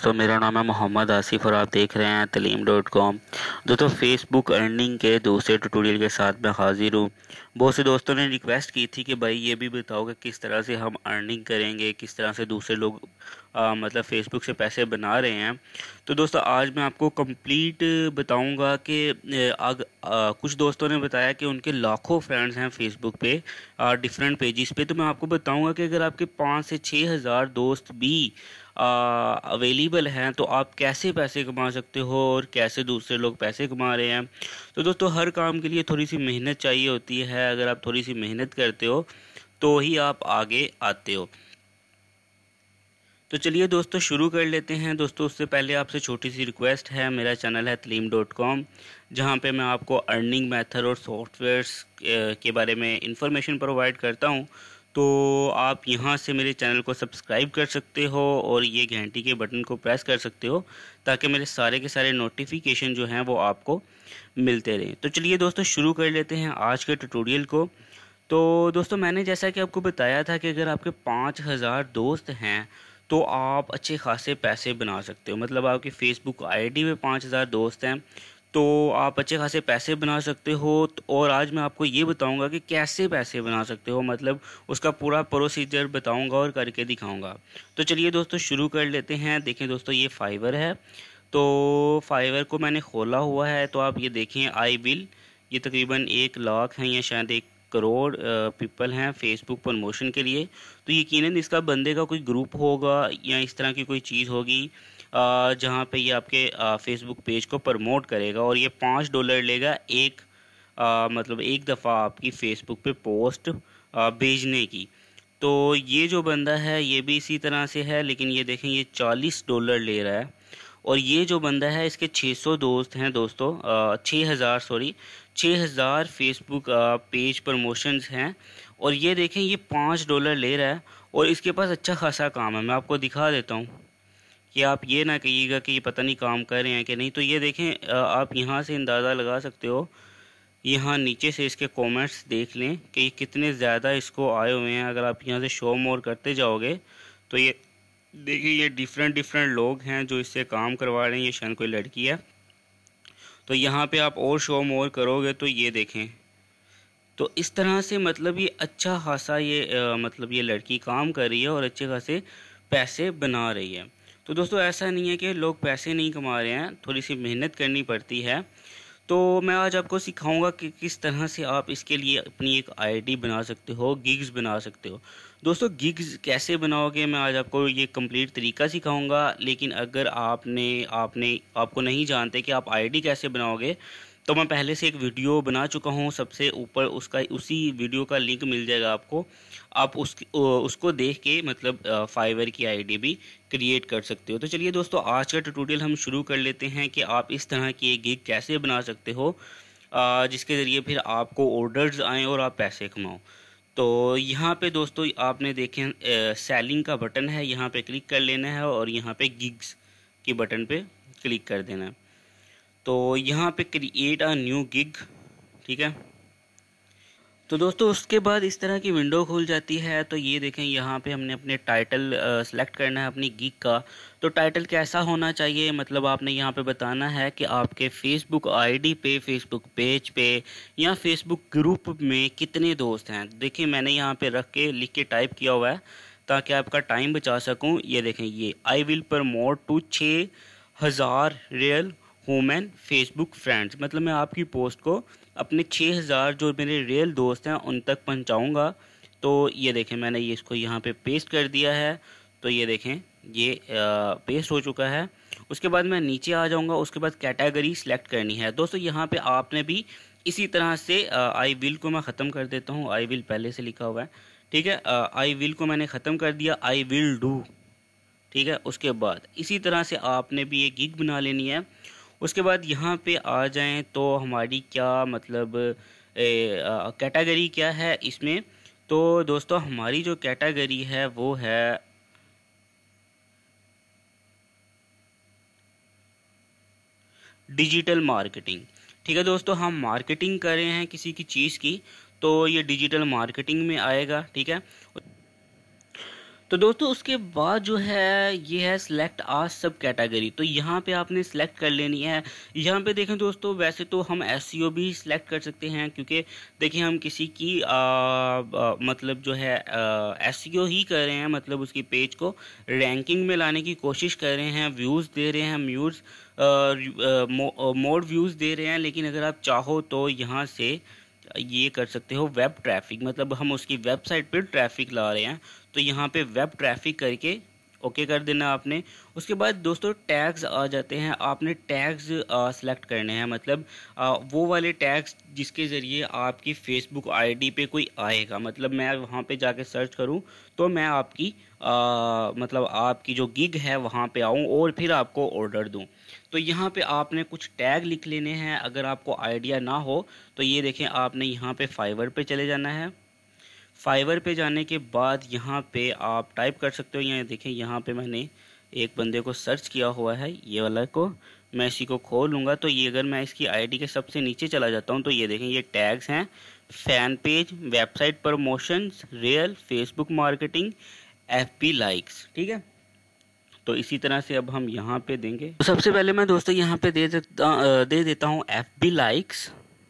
दोस्तों, मेरा नाम है मोहम्मद आसिफ और आप देख रहे हैं तलीम.com। दोस्तों, फेसबुक अर्निंग के दूसरे ट्यूटोरियल के साथ मैं हाजिर हूँ। बहुत से दोस्तों ने रिक्वेस्ट की थी कि भाई ये भी बताओ कि किस तरह से हम अर्निंग करेंगे, किस तरह से दूसरे लोग मतलब फेसबुक से पैसे बना रहे हैं। तो दोस्तों, आज मैं आपको कंप्लीट बताऊंगा कि कुछ दोस्तों ने बताया कि उनके लाखों फ्रेंड्स हैं फेसबुक पे, डिफरेंट पेजेस पे। तो मैं आपको बताऊंगा कि अगर आपके 5 से 6 हज़ार दोस्त भी अवेलेबल हैं तो आप कैसे पैसे कमा सकते हो और कैसे दूसरे लोग पैसे कमा रहे हैं। तो दोस्तों, हर काम के लिए थोड़ी सी मेहनत चाहिए होती है। अगर आप थोड़ी सी मेहनत करते हो तो ही आप आगे आते हो। तो चलिए दोस्तों, शुरू कर लेते हैं। दोस्तों, उससे पहले आपसे छोटी सी रिक्वेस्ट है। मेरा चैनल है तलीम.com, जहाँ पे मैं आपको अर्निंग मेथड और सॉफ्टवेयर्स के बारे में इंफॉर्मेशन प्रोवाइड करता हूँ। तो आप यहाँ से मेरे चैनल को सब्सक्राइब कर सकते हो और ये घंटी के बटन को प्रेस कर सकते हो ताकि मेरे सारे के सारे नोटिफिकेशन जो हैं वो आपको मिलते रहें। तो चलिए दोस्तों, शुरू कर लेते हैं आज के ट्यूटोरियल को। तो दोस्तों, मैंने जैसा कि आपको बताया था कि अगर आपके 5,000 दोस्त हैं तो आप अच्छे खासे पैसे बना सकते हो। मतलब आपकी फेसबुक आईडी में 5,000 दोस्त हैं तो आप अच्छे खासे पैसे बना सकते हो। और आज मैं आपको ये बताऊंगा कि कैसे पैसे बना सकते हो, मतलब उसका पूरा प्रोसीजर बताऊंगा और करके दिखाऊंगा। तो चलिए दोस्तों, शुरू कर लेते हैं। देखें दोस्तों, ये फाइवर है। तो फाइवर को मैंने खोला हुआ है। तो आप ये देखें, आई विल, ये तकरीबन 1 लाख हैं या शायद 1 करोड़ पीपल हैं फेसबुक प्रमोशन के लिए। तो यकीनन इसका बंदे का कोई ग्रुप होगा या इस तरह की कोई चीज़ होगी जहाँ पे ये आपके फेसबुक पेज को प्रमोट करेगा और ये $5 लेगा मतलब एक दफ़ा आपकी फेसबुक पे पोस्ट भेजने की। तो ये जो बंदा है ये भी इसी तरह से है, लेकिन ये देखें, ये $40 ले रहा है। और ये जो बंदा है इसके 600 दोस्त हैं दोस्तों, 6,000 सॉरी, 6,000 फेसबुक पेज प्रमोशंस हैं। और ये देखें, ये $5 ले रहा है और इसके पास अच्छा खासा काम है। मैं आपको दिखा देता हूँ कि आप ये ना कहिएगा कि ये पता नहीं काम कर रहे हैं कि नहीं। तो ये देखें, आप यहाँ से अंदाज़ा लगा सकते हो। यहाँ नीचे से इसके कमेंट्स देख लें कि ये कितने ज़्यादा इसको आए हुए हैं। अगर आप यहाँ से शो मोर करते जाओगे तो ये देखिए, ये डिफरेंट डिफरेंट लोग हैं जो इससे काम करवा रहे हैं। ये शायद कोई लड़की है। तो यहाँ पे आप और शो मोर करोगे तो ये देखें, तो इस तरह से मतलब ये अच्छा खासा ये मतलब ये लड़की काम कर रही है और अच्छे खासे पैसे बना रही है। तो दोस्तों, ऐसा नहीं है कि लोग पैसे नहीं कमा रहे हैं, थोड़ी सी मेहनत करनी पड़ती है। तो मैं आज आपको सिखाऊंगा कि किस तरह से आप इसके लिए अपनी एक आईडी बना सकते हो, गिग्स बना सकते हो। दोस्तों, गिग्स कैसे बनाओगे मैं आज आपको ये कंप्लीट तरीका सिखाऊंगा। लेकिन अगर आपने आपने आपको नहीं जानते कि आप आईडी कैसे बनाओगे, तो मैं पहले से एक वीडियो बना चुका हूँ। सबसे ऊपर उसका, उसी वीडियो का लिंक मिल जाएगा आपको। आप उसको देख के मतलब फाइवर की आईडी भी क्रिएट कर सकते हो। तो चलिए दोस्तों, आज का ट्यूटोरियल हम शुरू कर लेते हैं कि आप इस तरह की एक गिग कैसे बना सकते हो जिसके ज़रिए फिर आपको ऑर्डर्स आएँ और आप पैसे कमाओ। तो यहाँ पे दोस्तों, आपने देखें सेलिंग का बटन है, यहाँ पे क्लिक कर लेना है और यहाँ पे गिग्स के बटन पे क्लिक कर देना है। तो यहाँ पे क्रिएट अ न्यू गिग, ठीक है। तो दोस्तों, उसके बाद इस तरह की विंडो खुल जाती है। तो ये देखें, यहाँ पे हमने अपने टाइटल सेलेक्ट करना है अपनी गिग का। तो टाइटल कैसा होना चाहिए, मतलब आपने यहाँ पे बताना है कि आपके फेसबुक आईडी पे, फेसबुक पेज पे या फेसबुक ग्रुप में कितने दोस्त हैं। देखिए, मैंने यहाँ पे रख के लिख के टाइप किया हुआ है ताकि आपका टाइम बचा सकूँ। ये देखें, ये I will promote to 6,000 real human Facebook friends, मतलब मैं आपकी पोस्ट को अपने 6,000 जो मेरे रियल दोस्त हैं उन तक पहुंचाऊंगा। तो ये देखें, मैंने ये इसको यहाँ पे पेस्ट कर दिया है। तो ये देखें, ये पेस्ट हो चुका है। उसके बाद मैं नीचे आ जाऊंगा। उसके बाद कैटेगरी सिलेक्ट करनी है। दोस्तों, यहाँ पे आपने भी इसी तरह से आई विल को मैं ख़त्म कर देता हूँ। आई विल पहले से लिखा हुआ है, ठीक है। आई विल को मैंने ख़त्म कर दिया, आई विल डू, ठीक है। उसके बाद इसी तरह से आपने भी एक गिग बना लेनी है। उसके बाद यहाँ पे आ जाएं तो हमारी क्या मतलब कैटेगरी क्या है इसमें। तो दोस्तों, हमारी जो कैटेगरी है वो है डिजिटल मार्केटिंग, ठीक है। दोस्तों, हम मार्केटिंग कर रहे हैं किसी की चीज़ की, तो ये डिजिटल मार्केटिंग में आएगा, ठीक है। तो दोस्तों उसके बाद जो है ये है सिलेक्ट आ सब कैटेगरी। तो यहाँ पे आपने सिलेक्ट कर लेनी है। यहाँ पे देखें दोस्तों, वैसे तो हम एसईओ भी सिलेक्ट कर सकते हैं, क्योंकि देखिए हम किसी की मतलब जो है एसईओ ही कर रहे हैं, मतलब उसकी पेज को रैंकिंग में लाने की कोशिश कर रहे हैं, व्यूज़ दे रहे हैं, मोर व्यूज़ दे रहे हैं। लेकिन अगर आप चाहो तो यहाँ से ये कर सकते हो वेब ट्रैफिक, मतलब हम उसकी वेबसाइट पर ट्रैफिक ला रहे हैं, तो यहाँ पे वेब ट्रैफिक करके ओके कर देना आपने। उसके बाद दोस्तों टैग्स आ जाते हैं, आपने टैग्स सेलेक्ट करने हैं, मतलब वो वाले टैग्स जिसके ज़रिए आपकी फेसबुक आईडी पे कोई आएगा, मतलब मैं वहाँ पे जाके सर्च करूँ तो मैं आपकी मतलब आपकी जो गिग है वहाँ पे आऊँ और फिर आपको ऑर्डर दूँ। तो यहाँ पे आपने कुछ टैग लिख लेने हैं। अगर आपको आइडिया ना हो तो ये देखें, आपने यहाँ पे फाइवर पे चले जाना है। फाइवर पे जाने के बाद यहाँ पे आप टाइप कर सकते हो। यहाँ देखें, यहाँ पे मैंने एक बंदे को सर्च किया हुआ है, ये वाला को मैं इसी को खोल लूँगा। तो ये अगर मैं इसकी आईडी के सबसे नीचे चला जाता हूँ तो ये देखें, ये टैग्स हैं, fan page, website promotions, real, Facebook marketing, FB likes. ठीक है, तो इसी तरह से अब हम यहाँ पे देंगे। तो सबसे पहले मैं दोस्तों यहाँ पे दे देता हूँ एफबी लाइक्स।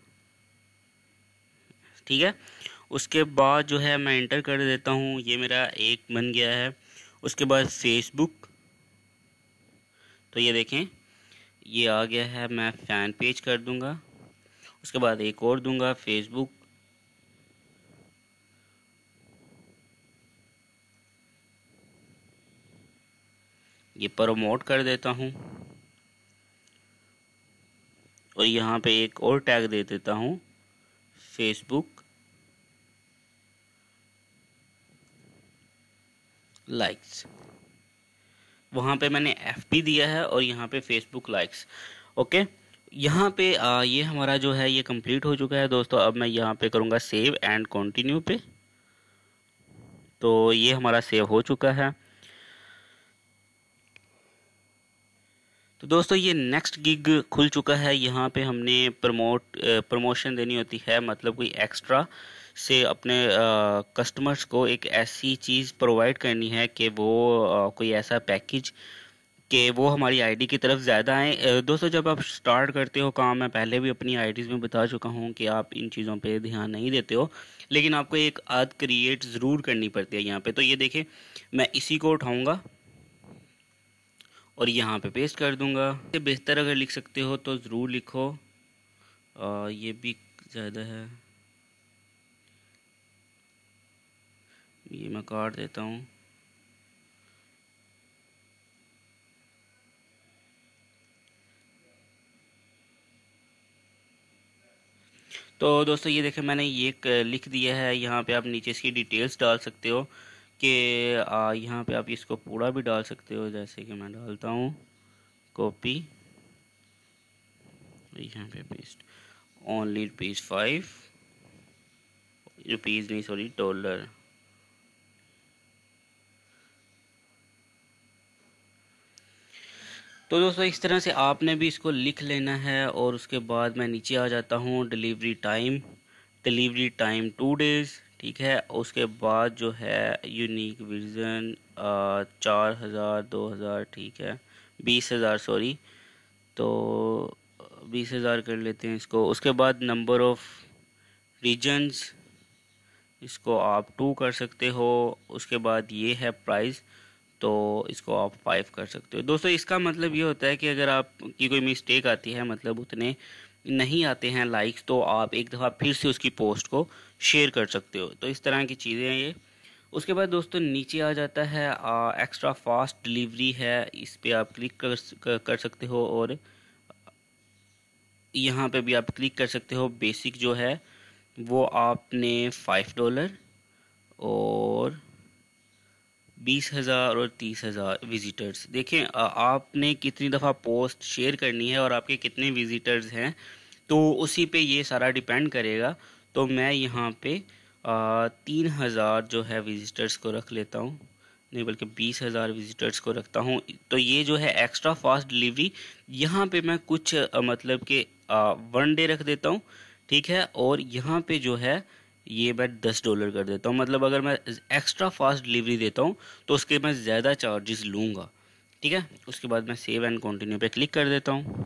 ठीक है, उसके बाद जो है मैं इंटर कर देता हूँ, ये मेरा एक बन गया है। उसके बाद फेसबुक, तो ये देखें ये आ गया है, मैं फ़ैन पेज कर दूंगा। उसके बाद एक और दूंगा फेसबुक, ये प्रमोट कर देता हूँ। और यहाँ पे एक और टैग दे देता हूँ, फेसबुक लाइक्स। वहाँ पे मैंने एफबी दिया है और यहाँ पे फेसबुक लाइक्स। ओके, यहाँ पे ये हमारा जो है ये कंप्लीट हो चुका है दोस्तों। अब मैं यहाँ पे करूँगा सेव एंड कंटिन्यू पे, तो ये हमारा सेव हो चुका है। तो दोस्तों ये नेक्स्ट गिग खुल चुका है। यहाँ पे हमने प्रमोशन देनी होती है, मतलब कोई एक्स्ट्रा से अपने कस्टमर्स को एक ऐसी चीज़ प्रोवाइड करनी है कि वो कोई ऐसा पैकेज कि वो हमारी आईडी की तरफ ज़्यादा आए। दोस्तों जब आप स्टार्ट करते हो काम, मैं पहले भी अपनी आईडीज़ में बता चुका हूँ कि आप इन चीज़ों पे ध्यान नहीं देते हो, लेकिन आपको एक आद क्रिएट ज़रूर करनी पड़ती है यहाँ पे। तो ये देखें, मैं इसी को उठाऊँगा और यहाँ पे पेस्ट कर दूंगा। ये बेहतर अगर लिख सकते हो तो ज़रूर लिखो, ये भी ज़्यादा है, ये मैं काट देता हूँ। तो दोस्तों ये देखें, मैंने ये लिख दिया है। यहाँ पे आप नीचे इसकी डिटेल्स डाल सकते हो कि यहाँ पे आप इसको पूरा भी डाल सकते हो, जैसे कि मैं डालता हूँ कॉपी, यहाँ पे पेस्ट, ओनली ₹5 नहीं सॉरी $। तो दोस्तों इस तरह से आपने भी इसको लिख लेना है। और उसके बाद मैं नीचे आ जाता हूँ, डिलीवरी टाइम 2 डेज़। ठीक है, उसके बाद जो है यूनिक विजन 4000 2000, ठीक है 20,000 सॉरी, तो 20,000 कर लेते हैं इसको। उसके बाद नंबर ऑफ रीजन्स, इसको आप 2 कर सकते हो। उसके बाद ये है प्राइस, तो इसको आप 5 कर सकते हो। दोस्तों इसका मतलब ये होता है कि अगर आपकी कोई मिस्टेक आती है, मतलब उतने नहीं आते हैं लाइक्स, तो आप एक दफ़ा फिर से उसकी पोस्ट को शेयर कर सकते हो। तो इस तरह की चीज़ें हैं ये। उसके बाद दोस्तों नीचे आ जाता है एक्स्ट्रा फास्ट डिलीवरी है, इस पर आप क्लिक कर सकते हो और यहाँ पे भी आप क्लिक कर सकते हो। बेसिक जो है वो आपने $5 और 20,000 और 30,000 विजिटर्स। देखें आपने कितनी दफ़ा पोस्ट शेयर करनी है और आपके कितने विजिटर्स हैं, तो उसी पे ये सारा डिपेंड करेगा। तो मैं यहाँ पे 3,000 जो है विजिटर्स को रख लेता हूँ, नहीं बल्कि 20,000 विजिटर्स को रखता हूँ। तो ये जो है एक्स्ट्रा फास्ट डिलीवरी, यहाँ पे मैं कुछ मतलब कि 1 डे रख देता हूँ। ठीक है, और यहाँ पे जो है ये मैं $10 कर देता हूँ। मतलब अगर मैं एक्स्ट्रा फास्ट डिलीवरी देता हूँ तो उसके मैं ज़्यादा चार्जेस लूँगा। ठीक है, उसके बाद मैं सेव एंड कंटिन्यू पे क्लिक कर देता हूँ।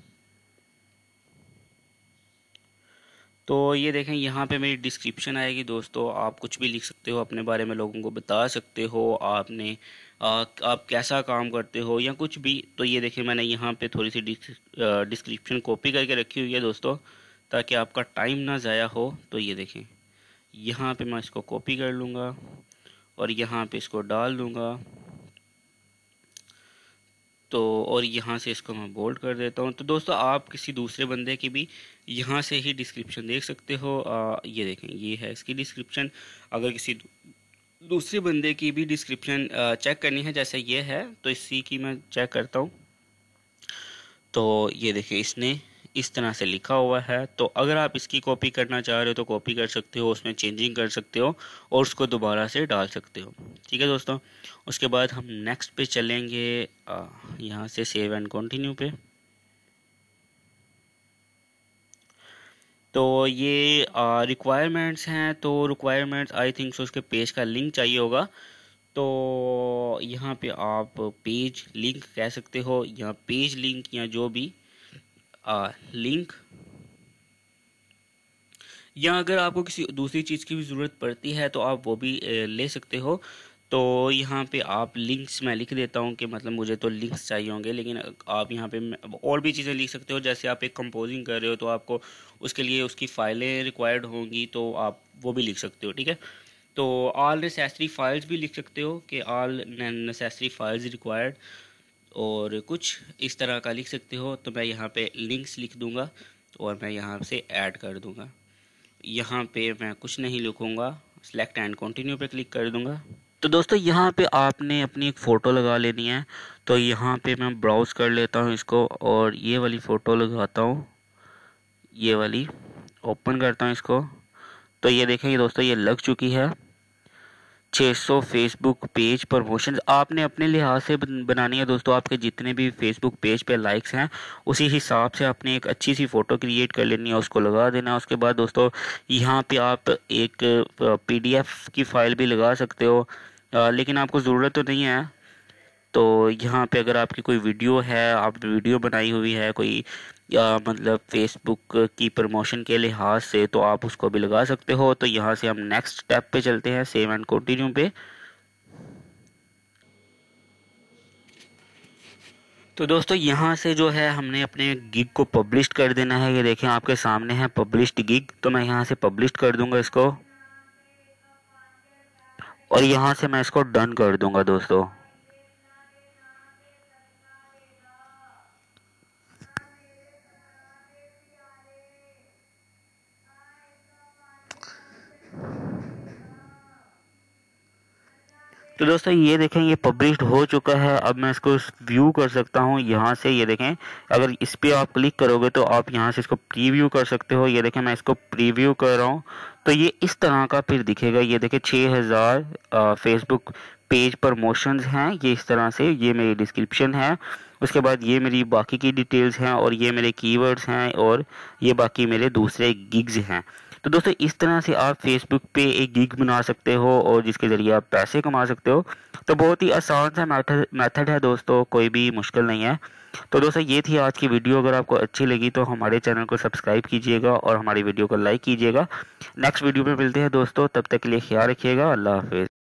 तो ये देखें यहाँ पे मेरी डिस्क्रिप्शन आएगी दोस्तों, आप कुछ भी लिख सकते हो, अपने बारे में लोगों को बता सकते हो, आप कैसा काम करते हो या कुछ भी। तो ये देखें मैंने यहाँ पे थोड़ी सी डिस्क्रिप्शन कॉपी करके रखी हुई है दोस्तों, ताकि आपका टाइम ना ज़ाया हो। तो ये देखें यहाँ पे मैं इसको कॉपी कर लूँगा और यहाँ पे इसको डाल दूँगा। तो और यहाँ से इसको मैं बोल्ड कर देता हूँ। तो दोस्तों आप किसी दूसरे बंदे की भी यहाँ से ही डिस्क्रिप्शन देख सकते हो। ये देखें ये है इसकी डिस्क्रिप्शन। अगर किसी दूसरे बंदे की भी डिस्क्रिप्शन चेक करनी है जैसे ये है, तो इसी की मैं चेक करता हूँ। तो ये देखिए इसने इस तरह से लिखा हुआ है। तो अगर आप इसकी कॉपी करना चाह रहे हो तो कॉपी कर सकते हो, उसमें चेंजिंग कर सकते हो और उसको दोबारा से डाल सकते हो। ठीक है दोस्तों, उसके बाद हम नेक्स्ट पे चलेंगे, यहाँ से सेव एंड कंटिन्यू पे। तो ये रिक्वायरमेंट्स हैं। तो रिक्वायरमेंट्स आई थिंक सो उसके पेज का लिंक चाहिए होगा। तो यहाँ पे आप पेज लिंक कह सकते हो या पेज लिंक या जो भी लिंक, या अगर आपको किसी दूसरी चीज़ की भी ज़रूरत पड़ती है तो आप वो भी ले सकते हो। तो यहाँ पे आप लिंक्स मैं लिख देता हूँ कि मतलब मुझे तो लिंक्स चाहिए होंगे, लेकिन आप यहाँ पे और भी चीज़ें लिख सकते हो। जैसे आप एक कंपोजिंग कर रहे हो तो आपको उसके लिए उसकी फ़ाइलें रिक्वायर्ड होंगी, तो आप वो भी लिख सकते हो। ठीक है, तो ऑल नेसेसरी फाइल्स भी लिख सकते हो कि ऑल नेसेसरी फाइल्स रिक्वायर्ड, और कुछ इस तरह का लिख सकते हो। तो मैं यहाँ पे लिंक्स लिख दूँगा और मैं यहाँ से ऐड कर दूँगा। यहाँ पे मैं कुछ नहीं लिखूँगा, सेलेक्ट एंड कंटिन्यू पे क्लिक कर दूँगा। तो दोस्तों यहाँ पे आपने अपनी एक फ़ोटो लगा लेनी है। तो यहाँ पे मैं ब्राउज़ कर लेता हूँ इसको और ये वाली फ़ोटो लगाता हूँ, ये वाली ओपन करता हूँ इसको। तो ये देखेंगे दोस्तों ये लग चुकी है। 600 फेसबुक पेज प्रमोशन आपने अपने लिहाज से बनानी है दोस्तों। आपके जितने भी फेसबुक पेज पे लाइक्स हैं उसी हिसाब से आपने एक अच्छी सी फ़ोटो क्रिएट कर लेनी है, उसको लगा देना है। उसके बाद दोस्तों यहाँ पे आप एक पीडीएफ की फ़ाइल भी लगा सकते हो, लेकिन आपको ज़रूरत तो नहीं है। तो यहाँ पे अगर आपकी कोई वीडियो है, आप वीडियो बनाई हुई है कोई, या मतलब फेसबुक की प्रमोशन के लिहाज से, तो आप उसको भी लगा सकते हो। तो यहाँ से हम नेक्स्ट स्टेप पे चलते हैं, सेव एंड कंटिन्यू पे। तो दोस्तों यहाँ से जो है हमने अपने गिग को पब्लिश कर देना है। ये देखें आपके सामने है पब्लिश्ड गिग। तो मैं यहाँ से पब्लिश कर दूंगा इसको और यहाँ से मैं इसको डन कर दूंगा दोस्तों। तो दोस्तों ये देखें ये पब्लिश्ड हो चुका है। अब मैं इसको व्यू कर सकता हूँ यहाँ से। ये देखें अगर इस पे आप क्लिक करोगे तो आप यहाँ से इसको प्रीव्यू कर सकते हो। ये देखें मैं इसको प्रीव्यू कर रहा हूँ तो ये इस तरह का फिर दिखेगा। ये देखें 6000 फेसबुक पेज प्रमोशंस हैं, ये इस तरह से। ये मेरी डिस्क्रिप्शन है, उसके बाद ये मेरी बाकी की डिटेल्स हैं और ये मेरे कीवर्ड्स हैं और ये बाकी मेरे दूसरे गिग्स हैं। तो दोस्तों इस तरह से आप फेसबुक पे एक गिग बना सकते हो और जिसके ज़रिए आप पैसे कमा सकते हो। तो बहुत ही आसान सा मेथड है दोस्तों, कोई भी मुश्किल नहीं है। तो दोस्तों ये थी आज की वीडियो। अगर आपको अच्छी लगी तो हमारे चैनल को सब्सक्राइब कीजिएगा और हमारी वीडियो को लाइक कीजिएगा। नेक्स्ट वीडियो में मिलते हैं दोस्तों, तब तक के लिए ख्याल रखिएगा। अल्लाह हाफिज़।